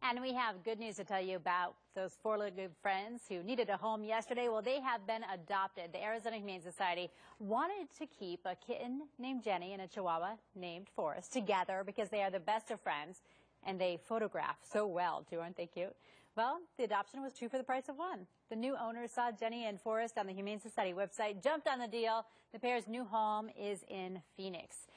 And we have good news to tell you about those four-legged friends who needed a home yesterday. Well, they have been adopted. The Arizona Humane Society wanted to keep a kitten named Jenny and a Chihuahua named Forrest together because they are the best of friends. And they photograph so well, too. Aren't they cute? Well, the adoption was two for the price of one. The new owners saw Jenny and Forrest on the Humane Society website, jumped on the deal. The pair's new home is in Phoenix.